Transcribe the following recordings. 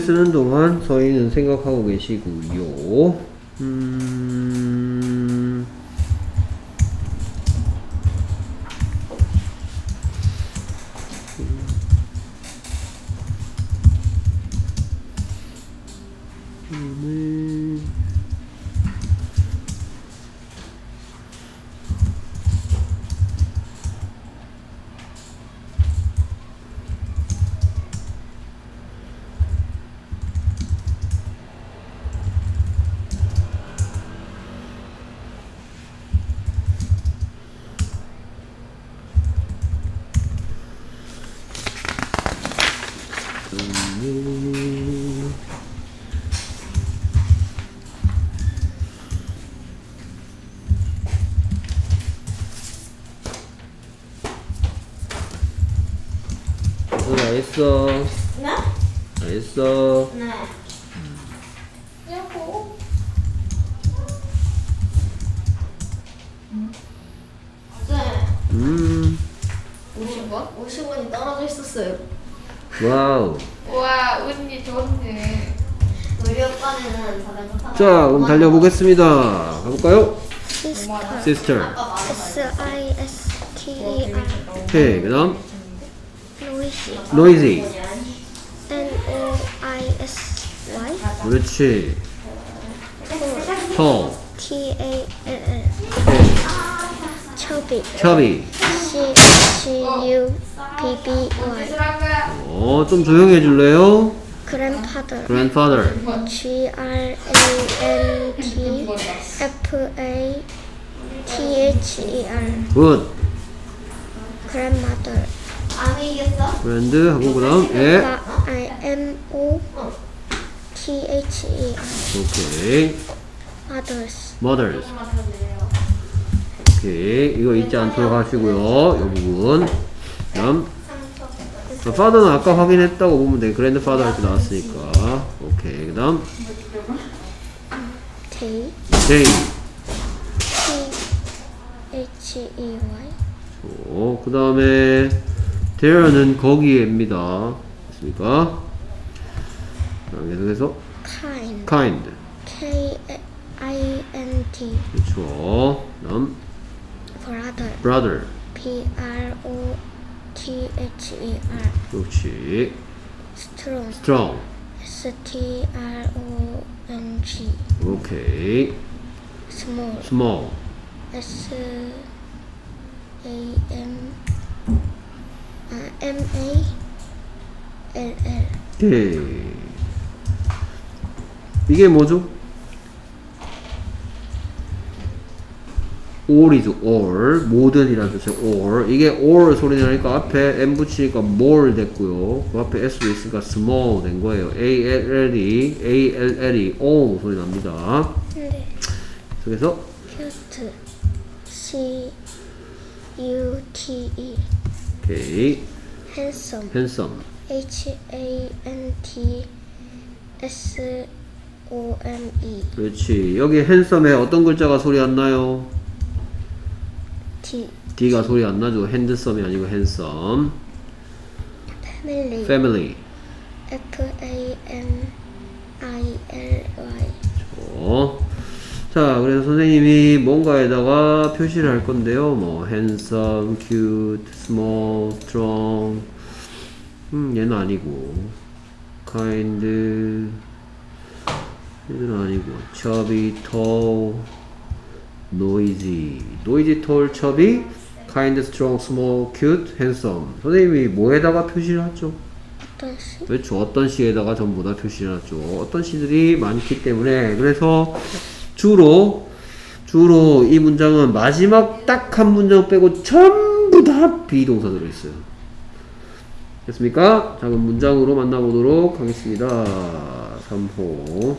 쓰는 동안 저희는 생각하고 계시고요. 알겠어. 네? 알겠어. 네. 여보. 네. 50원? 50원이 떨어져 있었어요. 와우. 와, 운이 좋네. 우리 오빠는 자전거 타다가 자, 그럼 달려보겠습니다. 가볼까요? Sister. 아까 말했어요. S-I-S-T-E-R 오케이, 그 다음 Noisy noisy. N-O-I-S-Y 그렇지. tall. T-A-L-L Chubby chubby. C-H-U-B-B-Y 좀 조용히 해줄래요? Grandfather grandfather. G-R-A-N-T-F-A-T-H-E-R good. Grandmother 안 이겼어? grand 하고 그 다음 에. M-O-T-H-E-R 오케이. Mothers mothers. 오케이. 이거 잊지 않도록 하시고요. 이 부분. 다음 father는 아까 확인했다고 보면 돼. grandfather 할 때 나왔으니까. 오케이. 그 다음 T day. T-H-E-Y 그 다음에 there는 거기에입니다. 됐습니까? 다음 계속해서 Kind kind. K-I-N-T 그렇죠. 다음 Brother brother. P-R-O-T-H-E-R 그렇지. Strong strong. S-T-R-O-N-G 오케이. Small small. S-A-M-M-A-L-L 오케이. 이게 뭐죠? all이죠. all. 모든이라는 뜻이에요. all. 이게 all 소리 나니까 앞에 m 붙이니까 more 됐고요. 그 앞에 s도 있으니까 small 된 거예요. A-L-L이 all 소리 납니다. 네. 그래서 Cute C-U-T-E 오케이. Handsome handsome. H-A-N-T-S-O-M-E 그렇지. 여기 handsome에 어떤 글자가 소리 안 나요? D D가 소리 안 나죠. handsome이 아니고 handsome. Family family. F-A-M-I-L-Y 자, 그래서 선생님이 뭔가에다가 표시를 할 건데요. 뭐 handsome, cute, small, strong. 얘는 아니고 kind. 얘는 아니고 chubby, tall, noisy. noisy, tall, chubby, kind, strong, small, cute, handsome. 선생님이 뭐에다가 표시를 하죠? 어떤 시? 그렇죠. 어떤 시에다가 전부 다 표시를 하죠. 어떤 시들이 많기 때문에. 그래서 주로 이 문장은 마지막 딱 한 문장 빼고 전부 다 비동사 들어있어요. 됐습니까? 자, 그럼 문장으로 만나보도록 하겠습니다. 3호.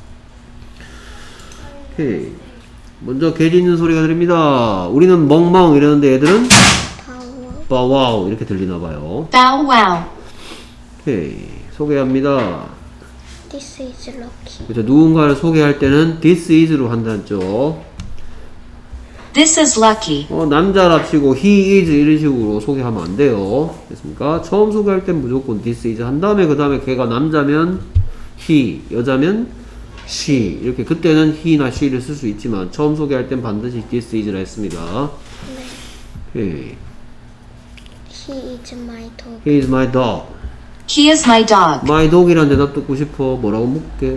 오케이. 먼저 개지 있는 소리가 들립니다. 우리는 멍멍 이러는데 얘들은 바와우 이렇게 들리나봐요. Bow wow. 오케이. 소개합니다. This is lucky. 그렇죠. 누군가를 소개할 때는 this is로 한다죠. This is lucky. 남자랍시고 he is 이런 식으로 소개하면 안 돼요. 됐습니까? 처음 소개할 땐 무조건 this is 한 다음에 그 다음에 걔가 남자면 he, 여자면 she. 이렇게 그때는 he나 she를 쓸 수 있지만 처음 소개할 땐 반드시 this is라 했습니다. 네. 오케이. He is my dog. He is my dog. He is my dog. my dog이란 대답 듣고 싶어. 뭐라고 묻게?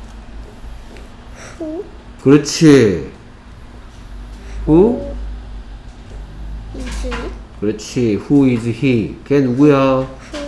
Who 그렇지. who? is it? 그렇지. who is he? 걔 누구야?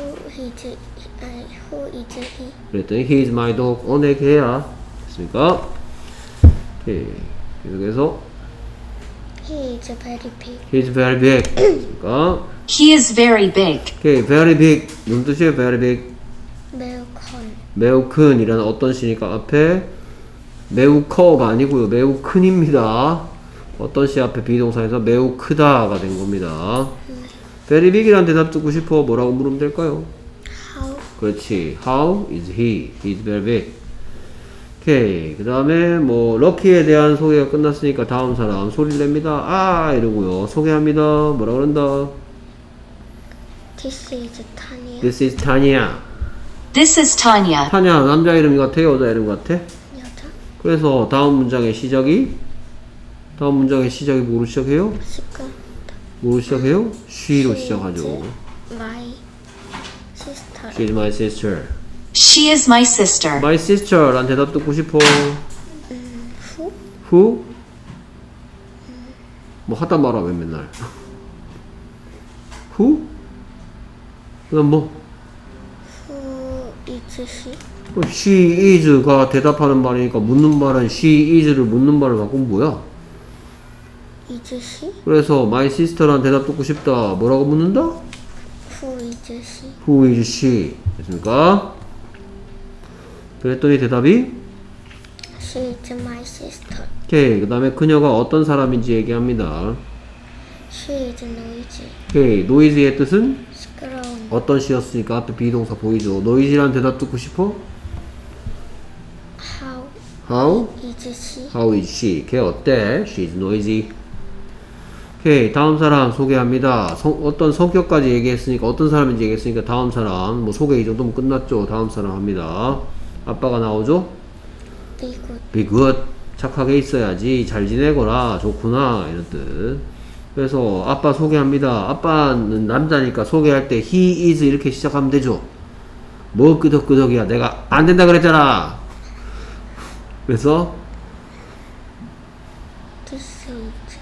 Who is he? 그랬더니 he is my dog. 내 걔야. 됐습니까? 오케이. 계속해서 He is very big. he is very big. 됐습니까? He is very big. 오케이. very big. 무슨 뜻이에요? very big. 매우 큰. 매우 큰 이라는 어떤 시니까 앞에 매우 커가 아니고요. 매우 큰입니다. 어떤 시 앞에 비동사에서 매우 크다가 된 겁니다. very big이라는 대답 듣고 싶어. 뭐라고 물으면 될까요? How 그렇지. How is he? He is very big. 오케이. 그 다음에 뭐 럭키에 대한 소개가 끝났으니까 다음 사람 소리를 냅니다. 아 이러고요. 소개합니다. 뭐라 그런다? this is Tanya. This is Tanya. This is Tanya. 타냐 남자 이름 같아? 여자 이름 같아? 여자. 그래서 다음 문장의 시작이 뭐로 시작해요? 시끄럽다. 뭐로 시작해요? she로 시작하죠. My sister. She is my sister. She is my sister. My sister 란 대답 듣고 싶어. Who? Who? 뭐 하다 말아 왜 맨날. Who? 그다음 뭐? Who is she? She is가 대답하는 말이니까 묻는 말은 she is를 묻는 말을 바꾸면 뭐야? Is she? 그래서 my sister란 대답 듣고 싶다. 뭐라고 묻는다? Who is she? Who is she? 됐습니까? 그랬더니 대답이 She is my sister. 오케이. 그 다음에 그녀가 어떤 사람인지 얘기합니다. She is noisy. 오케이. noisy의 뜻은 시끄러운. 어떤 시였으니까 앞에 비동사 보이죠. noisy란 대답 듣고 싶어? How How? is she? How is she? 걔 어때? She is noisy. 오케이. 다음 사람 소개합니다. 어떤 성격까지 얘기했으니까 어떤 사람인지 얘기했으니까 다음 사람 뭐 소개 이 정도면 끝났죠. 다음 사람 합니다. 아빠가 나오죠? Be good. Be good. 착하게 있어야지. 잘 지내거라. 좋구나. 이런 뜻. 그래서 아빠 소개합니다. 아빠는 남자니까 소개할 때 he is 이렇게 시작하면 되죠. 뭐 끄덕끄덕이야. 내가 안 된다 그랬잖아. 그래서 This is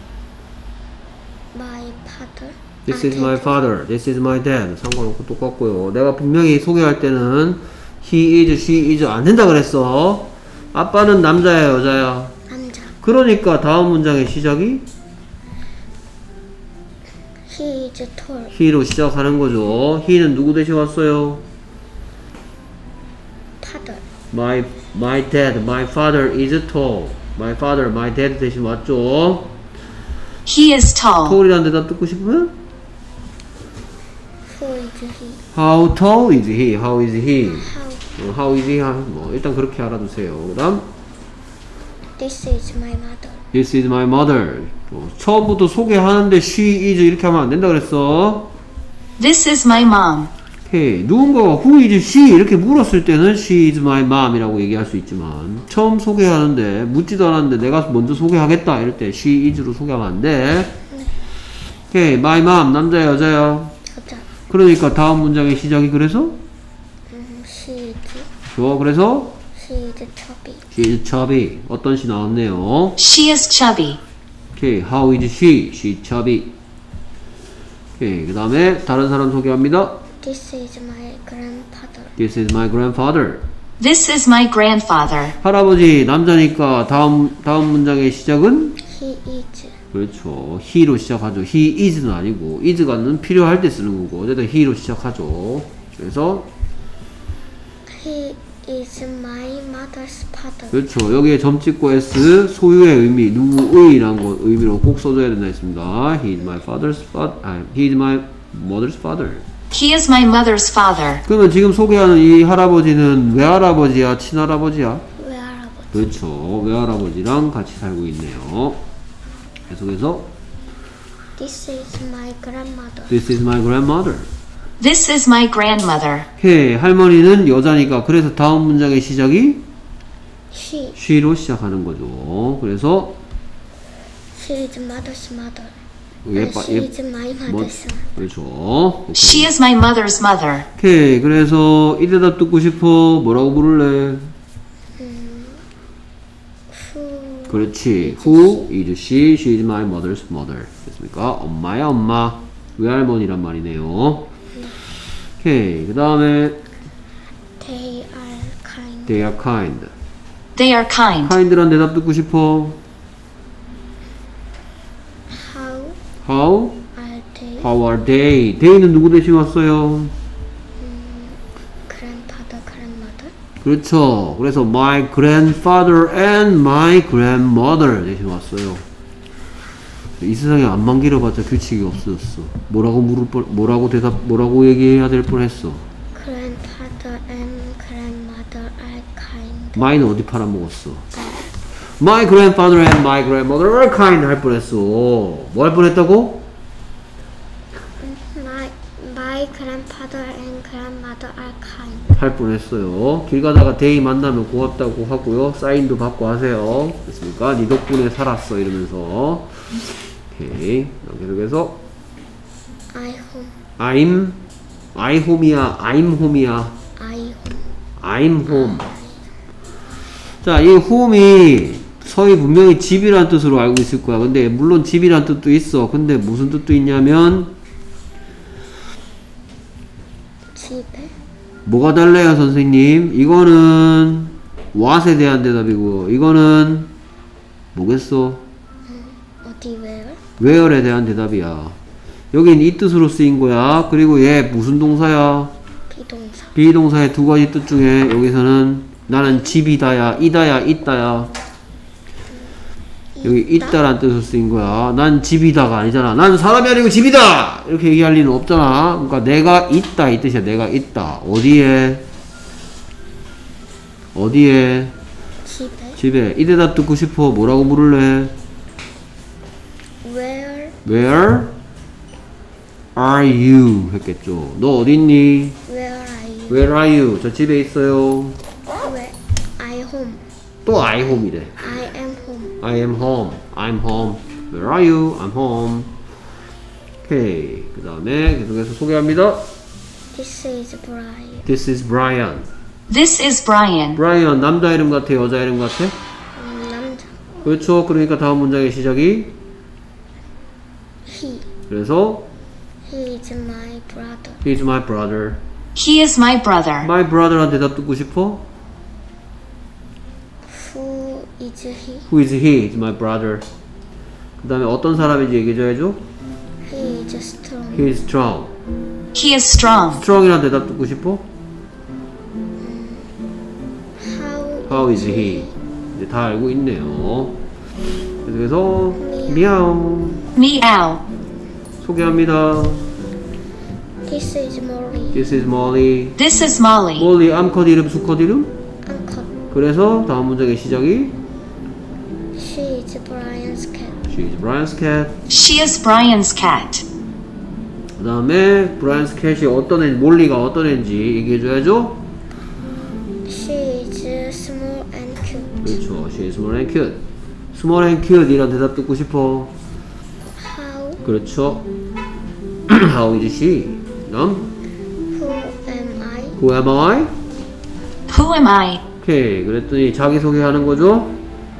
my father. This is my father. This is my dad. 상관없고 똑같고요. 내가 분명히 소개할 때는 he is, she is 안 된다 그랬어. 아빠는 남자야, 여자야? 남자. 그러니까 다음 문장의 시작이 He is tall. he로 시작하는 거죠. he는 누구 대신 왔어요? Father. My dad, my father is tall. My father, my dad 대신 왔죠. He is tall. tall이라는 대답 듣고 싶으면 Who is he? How tall is he? How is he? How? How is he? 뭐 일단 그렇게 알아두세요. 그 다음 This is my mother. This is my mother. 처음부터 소개하는데 she is 이렇게 하면 안 된다 그랬어. This is my mom. 오케이. 누군가가 who is she 이렇게 물었을 때는 she is my mom 이라고 얘기할 수 있지만 처음 소개하는데 묻지도 않았는데 내가 먼저 소개하겠다 이럴 때 she is로 소개하면 안 돼. 오케이. my mom 남자야 여자야? 여자. 그러니까 다음 문장의 시작이 그래서 She is. 좋아. 그래서 She is chubby. she is chubby. 어떤 시 나왔네요. She is chubby. 오케이. How is she? She is chubby. 오케이. 그 다음에 다른 사람 소개합니다. This is my grandfather. This is my grandfather. This is my grandfather. 할아버지 남자니까 다음 문장의 시작은 He is. 그렇죠. he로 시작하죠. he is는 아니고 is가는 필요할 때 쓰는 거고 어쨌든 he로 시작하죠. 그래서 He is my mother's father. 그렇죠. 여기에 점 찍고 s 소유의 의미 누구의라는 거 의미로 꼭 써줘야 된다 했습니다. He is my father's father. He is my mother's father. He is my mother's father. 그러면 지금 소개하는 이 할아버지는 외할아버지야, 친할아버지야? 외할아버지. 그렇죠. 외할아버지랑 같이 살고 있네요. 계속해서 This is my grandmother. This is my grandmother. This is my grandmother. 오케이. 할머니는 여자니까 그래서 다음 문장의 시작이 She. she로 시작하는 거죠. 그래서 She is mother's mother. 얘 She is my mother's son. 그렇죠. 오케이. She is my mother's mother. 오케이. 그래서 이 대답 듣고 싶어. 뭐라고 부를래? Who 그렇지. Who is she? She is my mother's mother. 됐습니까? 엄마야 엄마. 외할머니란 말이네요. 오케이. 그 다음에 they are kind. they are kind. They are kind. kind란 대답 듣고 싶어. How How? are they? How are they? they는 누구 대신 왔어요? Grandfather, grandmother. 그렇죠. 그래서 my grandfather and my grandmother 대신 왔어요. 이 세상에 안만 길어봤자 규칙이 없어졌어. 뭐라고 얘기해야 될 뻔했어. Grandfather and grandmother are kind. my는 어디 팔아먹었어? my grandfather and my grandmother are kind 할 뻔했어. 뭐 할 뻔했다고? My grandfather and grandmother are kind. 할 뻔했어요. 길 가다가 데이 만나면 고맙다고 하고요. 사인도 받고 하세요. 됐습니까? 네 덕분에 살았어 이러면서. 오케이. 계속해서 I home이야. I'm home이야. I'm home. 자, 이 home이 서희 분명히 집이란 뜻으로 알고 있을 거야. 근데 물론 집이란 뜻도 있어. 근데 무슨 뜻도 있냐면 집에. 뭐가 달라요, 선생님? 이거는 what에 대한 대답이고 이거는 뭐겠어? 어디 where? where에 대한 대답이야. 여긴 이 뜻으로 쓰인 거야. 그리고 얘 무슨 동사야? 비동사. 비동사의 두 가지 뜻 중에 여기서는 나는 집이다야, 이다야, 있다야. 여기 있다란 뜻으로 쓰인 거야. 난 집이다가 아니잖아. 난 사람이 아니고 집이다! 이렇게 얘기할 리는 없잖아. 그러니까 내가 있다 이 뜻이야. 내가 있다. 어디에? 집에. 집에. 이 대답 듣고 싶어. 뭐라고 물을래? Where are you? 했겠죠. 너 어딨니? are you? Where are you? 저 집에 있어요. Where? I home. 또 I home이래. I am home. I am home. I'm home. Where are you? I'm home. 오케이. 그 다음에 계속해서 소개합니다. This is Brian. This is Brian. This is Brian. Brian 남자 이름 같아? 여자 이름 같아? 남자. 그렇죠. 그러니까 다음 문장의 시작이 He. 그래서 He is my brother. He's my brother. He is my brother. My brother한 대답 듣고 싶어? Who is he? Who is he? He's my brother. 그 다음에 어떤 사람인지 얘기해줘야죠. He is strong. He is strong. He is strong. strong이란 대답 듣고 싶어? How How is he? 이제 다 알고 있네요. 그래서 미야오 Meow. 소개합니다. This is Molly. This is Molly. This is Molly. 몰리 암컷 이름 수컷 이름? Uncle. 그래서 다음 문장의 시작이 She is Brian's cat. She is Brian's cat. She is Brian's cat. 그 다음에 Brian's cat이 어떤 애, 몰리가 어떤 애인지 얘기해줘야죠. She is small and cute. 그렇죠. She is small and cute. Small and cute 이란 대답 듣고 싶어. How? 그렇죠. How is she? 다음 Who am I? Who am I? Who am I? 오케이. 그랬더니 자기소개하는 거죠.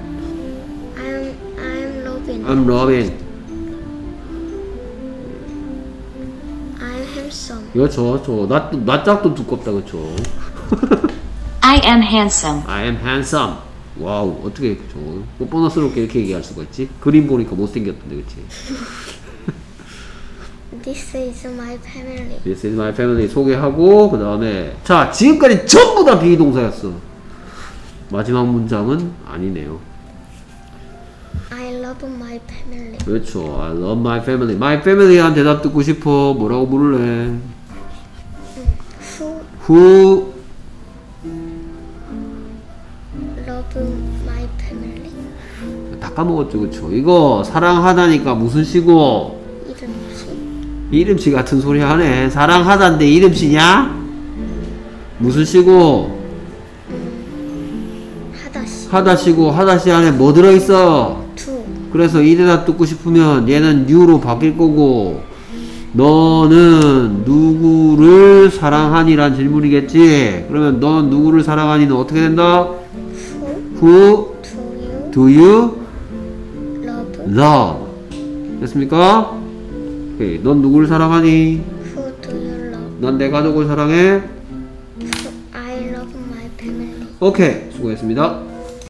I'm Robin. I'm Robin. I'm handsome. 그렇죠. 낯짝도 두껍다. 그렇죠. I am handsome. I am handsome. 와우. 어떻게 그렇죠. 보너스럽게 이렇게 얘기할 수가 있지? 그림 보니까 못생겼던데. 그렇지? This is my family. This is my family 소개하고 그 다음에 자 지금까지 전부 다 비동사였어. 마지막 문장은 아니네요. I love my family. 그렇죠. I love my family. My family한 대답 듣고 싶어. 뭐라고 부를래? Who Who love my family? 다 까먹었죠. 그렇죠. 이거 사랑하다니까 무슨 시고? 이름이 이름씨 같은 소리 하네. 사랑하다인데 이름씨냐? 무슨 씨고? 하다시. 하다시고 하다시 안에 뭐 들어있어? 두. 그래서 이 대답 듣고 싶으면 얘는 you로 바뀔 거고 너는 누구를 사랑하니란 질문이겠지. 그러면 넌 누구를 사랑하니는 어떻게 된다? Who Who do you do you love? love? 됐습니까? 오케이. 넌 누구를 사랑하니? Who do you love? 난 내 가족을 사랑해. I love my family. 오케이. 수고했습니다.